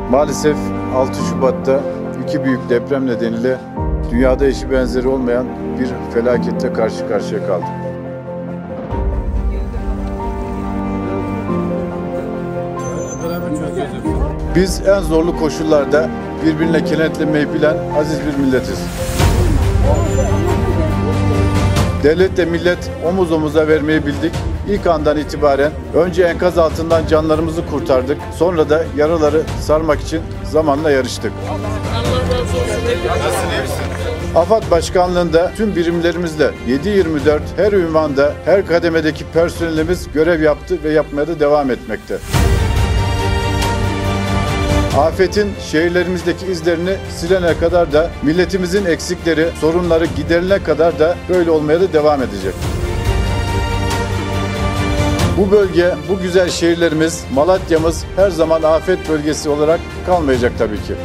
Maalesef 6 Şubat'ta iki büyük deprem nedeniyle dünyada eşi benzeri olmayan bir felaketle karşı karşıya kaldık. Biz en zorlu koşullarda birbirine kenetlenmeyi bilen aziz bir milletiz. Devletle millet omuz omuza vermeyi bildik. İlk andan itibaren önce enkaz altından canlarımızı kurtardık. Sonra da yaraları sarmak için zamanla yarıştık. AFAD Başkanlığı'nda tüm birimlerimizle 7/24 her ünvanda, her kademedeki personelimiz görev yaptı ve yapmaya da devam etmekte. Afetin şehirlerimizdeki izlerini silene kadar da milletimizin eksikleri, sorunları giderilene kadar da böyle olmaya da devam edecek. Bu bölge, bu güzel şehirlerimiz, Malatya'mız her zaman afet bölgesi olarak kalmayacak tabii ki.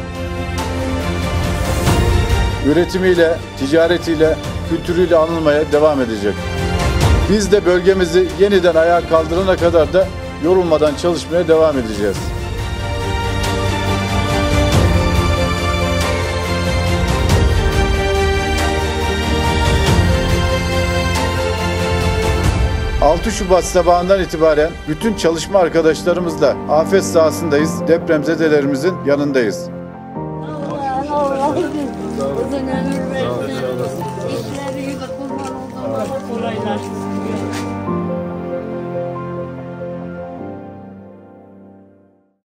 Üretimiyle, ticaretiyle, kültürüyle anılmaya devam edecek. Biz de bölgemizi yeniden ayağa kaldırana kadar da yorulmadan çalışmaya devam edeceğiz. ...6 Şubat sabahından itibaren bütün çalışma arkadaşlarımızla afet sahasındayız, depremzedelerimizin yanındayız. Allah uzun ömür versin. İşleri kurban olduğum kolaylaşsın.